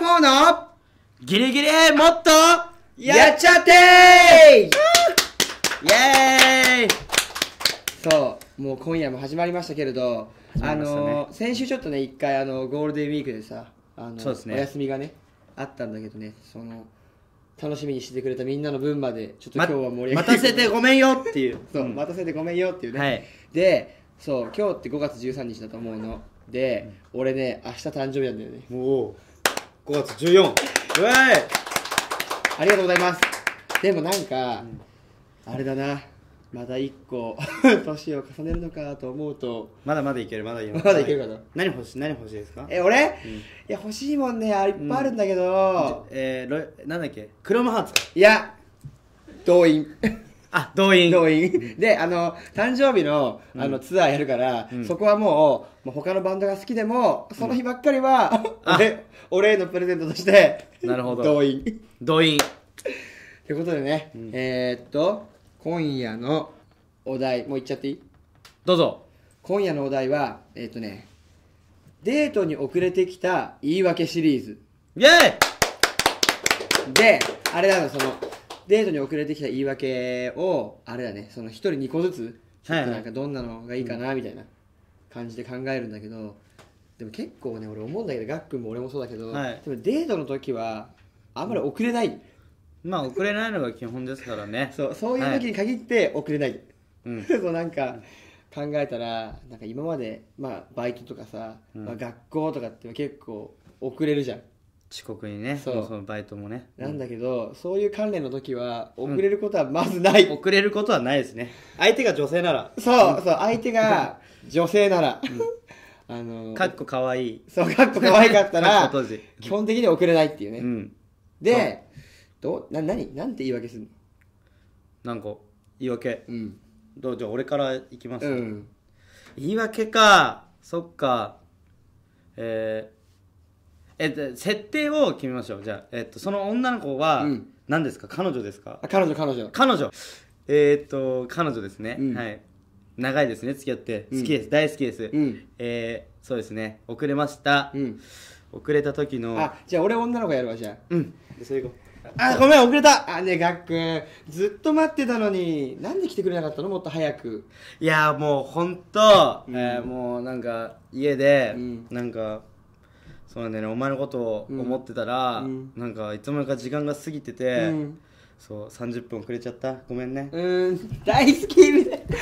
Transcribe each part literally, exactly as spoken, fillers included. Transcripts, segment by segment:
もうのギリギリもっとやっちゃってーイエーイ。そう、もう今夜も始まりましたけれど、ね、あのー、先週ちょっとね、一回あのゴールデンウィークでさ、あのそうですね、お休みがねあったんだけどね、その楽しみにしてくれたみんなの分までちょっと今日は盛り上げて、 ま、待たせてごめんよっていうそう、うん、待たせてごめんよっていうね、 はい、でそう今日ってごがつじゅうさんにちだと思うので、うん、俺ね明日誕生日なんだよね。 おお、ごがつじゅうよっか、うわい、 ありがとうございます。でもなんか、うん、あれだな、まだいっこ年を重ねるのかと思うと、 まだまだいける、まだいける、 まだいけるかな。 何欲しい、何欲しいですか？ え、俺、うん、いや欲しいもんね、あいっぱいあるんだけど、 うん、えー、なんだっけ、クロムハーツか。 いや、動員あ、動員動員で、あの誕生日の、あのツアーやるから、うん、そこはもう、もう他のバンドが好きでもその日ばっかりは、うん、俺, 俺へのプレゼントとしてなるほど、 動員動員ということでね、うん、えー、っと今夜のお題もう言っちゃっていい？ どうぞ。 今夜のお題はえー、っとねデートに遅れてきた言い訳シリーズ。 イエーイで、あれだよ、そのデートに遅れてきた言い訳をあれだね、そのひとりにこずつちょっとなんかどんなのがいいかなみたいな感じで考えるんだけど、でも結構ね俺思うんだけど、ガックンも俺もそうだけど、はい、でもデートの時はあんまり遅れない、うん、 まあ遅れないのが基本ですからね。 そう、そういう時に限って遅れない、はい、そうなんか考えたら、なんか今まで、まあ、バイトとかさ、うん、まあ、学校とかって結構遅れるじゃん、 遅刻にね。そう、そのバイトもね。 なんだけど、うん、そういう関連の時は遅れることはまずない、 うん、遅れることはないですね。相手が女性なら。 そうそう、相手が女性なら、 うん、あのー、かっこかわいい、 そう、かっこかわいかったら基本的に遅れないっていうね、うん、でどうな、何なんて言い訳するの？ なんか言い訳、うん、どう、じゃあ俺からいきます、うん、言い訳か、そっか、えーえっと、設定を決めましょう。じゃあ、えっと、その女の子は何ですか？彼女ですか？ あ、彼女、彼女。 彼女。えー、っと、彼女ですね、うん。はい。長いですね、付き合って。好きです。うん、大好きです。うん、えー、そうですね。遅れました。うん、遅れた時の。 あ、じゃあ俺女の子やるわ、じゃあ。 うん。それ行こう。 あ、ごめん、遅れた。あ、ねえ、ガックン。ずっと待ってたのに、なんで来てくれなかったの？もっと早く。 いや、もう、ほんと、うん、えー、もう、なんか、家で、うん、なんか、そうなんだよね、お前のことを思ってたら、うん、なんかいつの間にか時間が過ぎてて、うん、そうさんじゅっぷん遅れちゃった、ごめんね。 うん、大好きみたい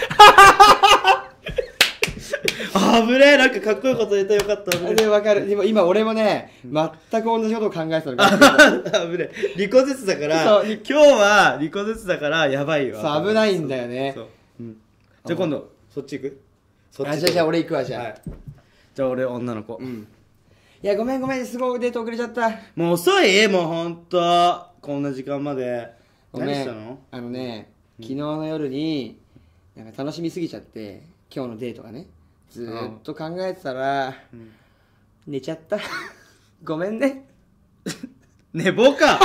あぶねえ、なんかかっこいいこと言ったらよかった。 で分かる。でも今俺もね、全く同じことを考えてたの。 あぶねえ、にこずつだから、今日はにこずつだからやばいわ。 そう、危ないんだよね。 そう、うん、じゃあ今度そっち行く？そっち。 あ、じゃあじゃあ俺行くわ、じゃあ、はい、 じゃあ俺女の子。うん、 いや、ごめんごめん、すごいデート遅れちゃった。 もう遅い、もうほんとこんな時間まで。 ごめん、何したの？あのね、うん、昨日の夜になんか楽しみすぎちゃって、今日のデートがね、ずーっと考えてたら、うん、寝ちゃったごめんね寝坊か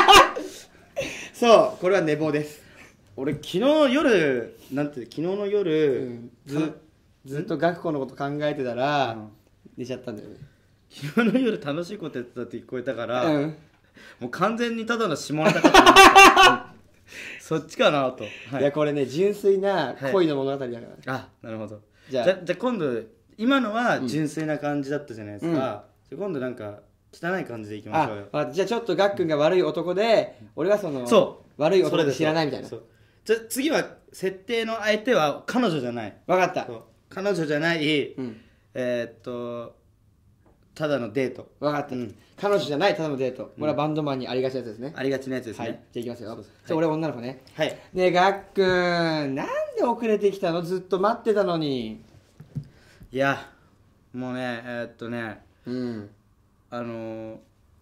そう、これは寝坊です。 俺昨日夜、なんて、昨日の夜、うん、 ず, ずっと学校のこと考えてたら、うん、寝ちゃったんだよね。 昨日の夜楽しいことやってたって聞こえたから、うん、もう完全にただの下ネタかと思ったそっちかなと、 はい、いやこれね、純粋な恋の物語だから、ね、はい、 あ、なるほど。じゃあ、じゃ、じゃ今度、今のは純粋な感じだったじゃないですか、うん、じゃ今度なんか汚い感じでいきましょうよ。 あ、じゃあちょっとガックンが悪い男で、俺はそのそう悪い男で知らないみたいな。そう、 じゃ次は設定の相手は彼女じゃない。 分かった。 彼女じゃない、うん、えー、っとただのデート。 分かった、うん、彼女じゃないただのデート、これはバンドマンにありがちなやつですね。 ありがちなやつですね、はい、 じゃあいきますよ。そうそう、じゃあ俺女の子ね。はい。ねえガックン、なんで遅れてきたの？ずっと待ってたのに。 いやもうね、えー、っとね、 うん、 あのー、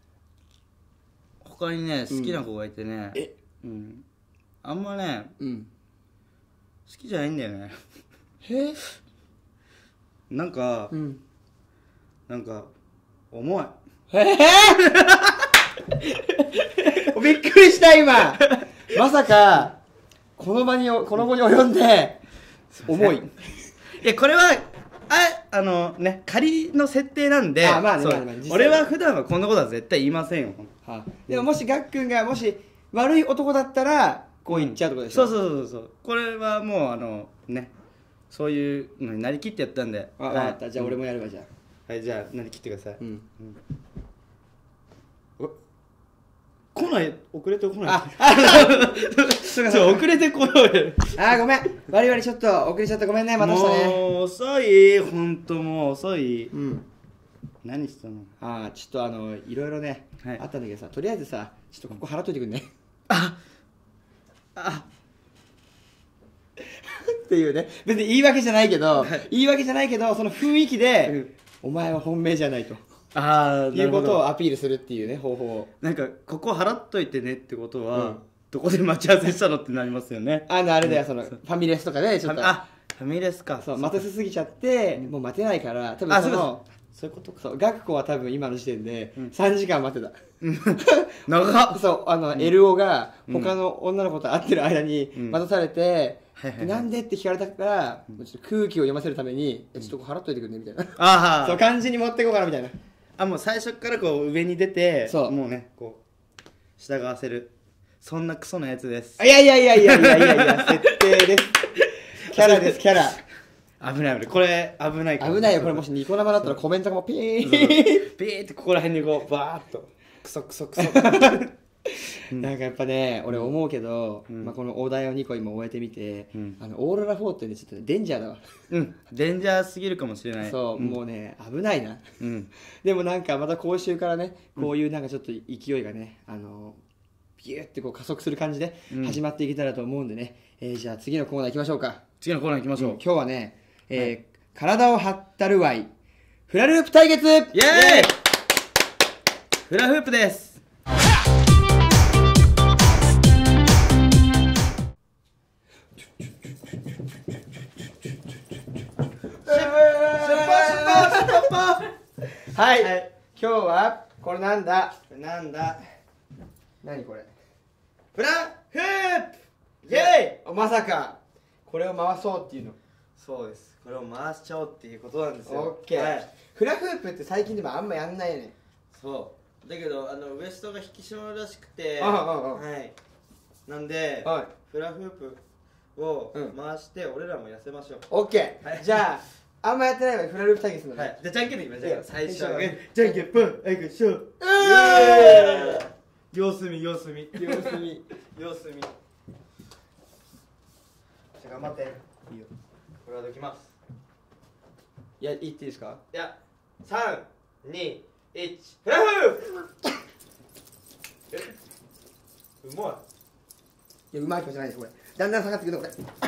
他にね好きな子がいてね、うん、え、うん、あんまね、うん、好きじゃないんだよねへえなんか、うん、なんか重い。 ええー、びっくりした今まさかこの場にこの子に及んで重い。 いやこれはあのね仮の設定なんで、 あまあねそうまあねまあね実際俺は普段はこんなことは絶対言いませんよ。 はあ、でももしガックンがもし悪い男だったらこう言っちゃうってことでしょ、 そうそうそうそうこれはもうあのねそういうのになりきってやったんで。 あ分かった、じゃあ俺もやるわ。じゃあはい、じゃあなりきってください。 うん、 お来ない、遅れて来ない。 ああそうそう遅れてこようよ。 あごめん、我々ちょっと遅れちゃった、ごめんね、待たしたね。 もう遅い、本当もう遅い。 うん、 何したの？ あちょっとあのいろいろね、はい、あったんだけどさ、とりあえずさちょっとここ払っといてくんね。 ああっていうね、別に言い訳じゃないけど、 はい、 言い訳じゃないけどその雰囲気で、 うん、 お前は本命じゃないとあいうことをアピールするっていうね方法を。 なんかここ払っといてねってことは、うん、どこで待ち合わせしたのってなりますよね。 あのあれだよ、そのファミレスとかでちょっとあファミレスか、 そう待たせすぎちゃって、うん、もう待てないから多分そのそういうことか。 そうガクコは多分今の時点でさんじかん待ってた、うん、 長っ。 そうあの、うん、エルオ が他の女の子と会ってる間に待たされて、うん、なんでって聞かれたから、うん、ちょっと空気を読ませるために、うん、ちょっと払っといてくんねみたいな、あそう感じに持っていこうかなみたいな。 あもう最初からこう上に出て、 そうもうねこう従わせる、そんなクソなやつです。 いやいやいやいやいやいやいや設定ですキャラですキャラ。 危ない危ない、これ危ないから危ないよ、これもしニコ生だったらコメントがもうピーンピーってここら辺にこうバーッとクソクソクソなんかやっぱね俺思うけど、うんまあ、このお題をにこ今終えてみて、うん、あのオーロラフォーってねちょっと、ね、デンジャーだわ。 うんデンジャーすぎるかもしれない。 そう、うん、もうね危ないな、うん、でもなんかまた今週からねこういうなんかちょっと勢いがねあのビューってこう加速する感じで始まっていけたらと思うんでね、うんえー、じゃあ次のコーナー行きましょうか。 次のコーナー行きましょう、うん、 今日はね、えーはい、体を張ったるわいフラループ対決イエーイ。 フラフープです。 はい、はい、今日はこれなんだなんだ何これフラフープイエーイ。まさかこれを回そうっていうの？ そうです、これを回しちゃおうっていうことなんですよ。 オッケー、はい、フラフープって最近でもあんまやんないよね。 そうだけどあのウエストが引き締まるらしくて、 ああああはいなんで、はい、フラフープを回して、うん、俺らも痩せましょう。 オッケー、はい、じゃああんまやってないわフラループ対決のね、 はい、じゃあじゃんけんでいきましょう。最初はじゃんけんぽんあいこしょう。様子見様子見様子見様子見。じゃあ頑張って。いいよ、これはできます。 いや言っていいですか？ いやさんにいちフラフープえうまい。 いやうまい子じゃないですこれ。だんだん下がってくるのこれ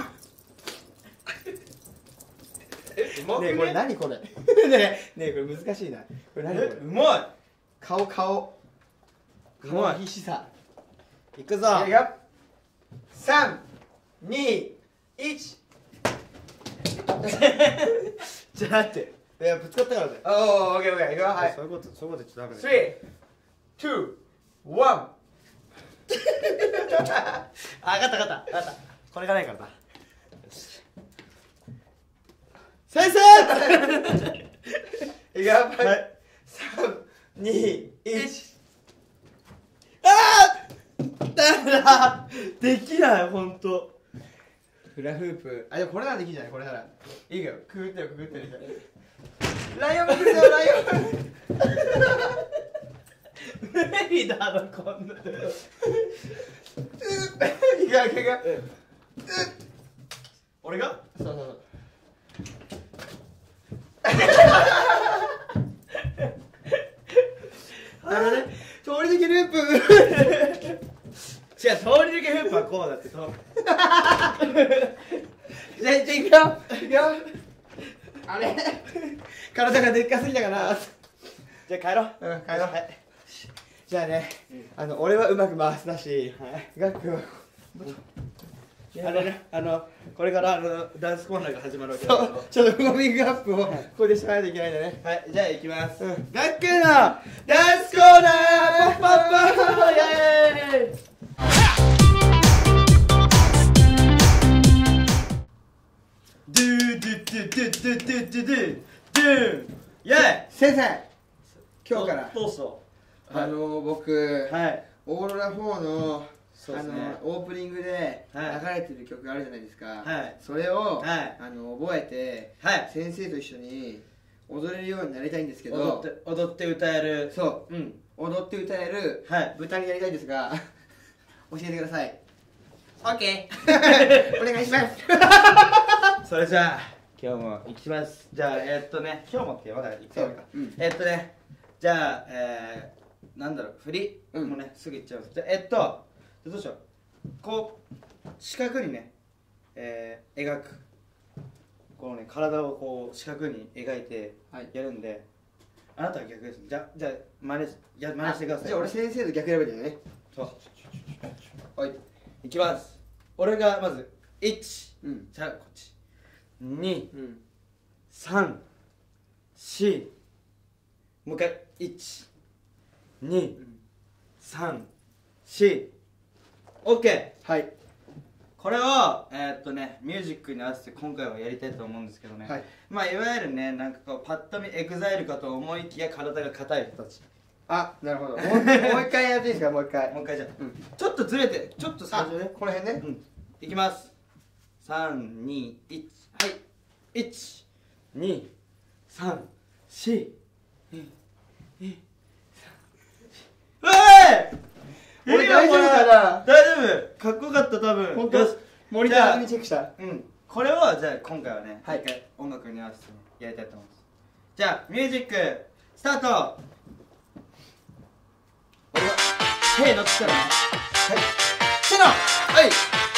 えうまくね。 ねえこれ何これねえねえこれ難しいな。これ何これ。 うまい。 顔顔顔の必死さ。 いくぞ。 さんにいちじゃあ待って、いやぶつかったからね。 おおオッケーオッケーいくよ。はいそういうことそういうこと言っちゃダメだよ。 スリー、ツー、ワンあ、分かった分かった分かった。これがないからな。 先生いくよ。はいさんにいちあーダメだできないほんと。 フラフープあでもこれならできるじゃない。これならいいよ。くぐってよくぐってる。ライオンも来るよライオン無理だろこんなの。いくよいくよいくよ。 俺がそうそうそうなるほどね。通り抜けループ違う、通り抜けフープはこうだってそうじゃあ、じゃあいくよいくよ。あれ体がでっかすぎたかな。 じゃあ帰ろう。 うん帰ろう、はい、じゃあね、うん、あの俺はうまく回せたし、はい、ガックはあのね、あのこれからあのダンスコーナーが始まるわけだけど、 ちょっとウォーミングアップをここでしないといけないんだね。 はい、じゃあ行きます。 うん、 ガックのダンスコーナーポッポッポイエーイ。ドゥドゥドゥドゥドゥドゥドゥドゥドゥドゥイェイ先生今日からどうぞあの僕はいオーロラフォーのあそうですねのオープニングで流はいれてる曲があるじゃないですか、 はいそれを、 はいあの覚えて、 はい先生と一緒に踊れるようになりたいんですけど、 踊って踊って歌えるそううん踊って歌えるはい豚になりたいんですが教えてください。 OK お願いしますそれじゃあ今日も行きます。じゃあえー、っとね今日もってまだ行くか、うん、えー、っとねじゃあえー、なんだろう振り、うん、もうねすぐ行っちゃいます。じゃあえー、っとどうしようこう四角にね、えー、描くこのね体をこう四角に描いてやるんで、はい、あなたは逆です。じゃあじゃあ真似や真似してください。 じゃあ俺先生と逆やればいいんだよね。 そうはいいきます。俺がまずいち、うん、じゃあこっちに、うん、さん、しもう一回いち、に、さん、し OK はい。 これをえー、っとねミュージックに合わせて今回はやりたいと思うんですけどね、はい、まあいわゆるねなんかこうパッと見エグザイルかと思いきや体が硬い人たち。 あ、なるほど。もうもう一回やっていいですか。もう一回もう一回じゃあ、うん、ちょっとずれてちょっと最初ねこの辺ね、 うん、いきます。さん、に、いちはいいち、に、さん、しに、に、さん、うえ俺大丈夫かな。 大丈夫かっこよかった多分。 本当よしモニターにチェックした。 うんこれをじゃあ今回はね、はい、一回音楽に合わせてやりたいと思います。じゃあミュージックスタート。俺はせーのっつったらねはいせーのはい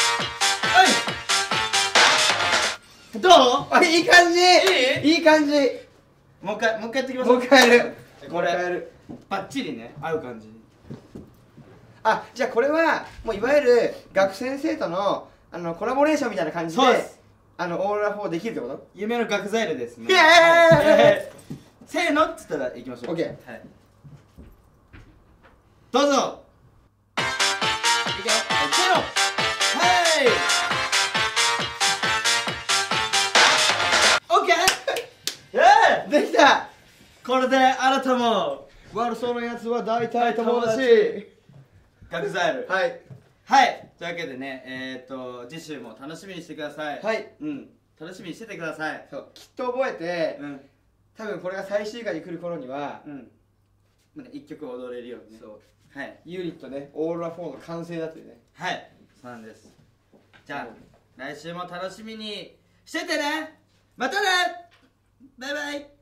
はいどうあいい感じいいいい感じ。 もう一回もう一回やってきます。 もう一回やるこれバッチリね合う感じ。 あじゃあこれはもういわゆる学先生とのあのコラボレーションみたいな感じであのオーロラフォーできるってこと。 夢の学ザイルですね。 イエーイせーのっつったらいきましょう。 OK はいどうぞいくよ。せーのはいオッケーできた。 これであなたも悪そうなやつは大体友達。 学ザイルはいはいというわけでねえっ、ー、と次週も楽しみにしてください。 はいうん楽しみにしててください。 そうきっと覚えて、 うん、 多分これが最終回に来る頃には、 うん、いっきょく踊れるようにね。そうはいユニットねオーロラフォーの完成だというね。 はいそうなんです。じゃあ、うん、来週も楽しみにしててね。またねバイバイ。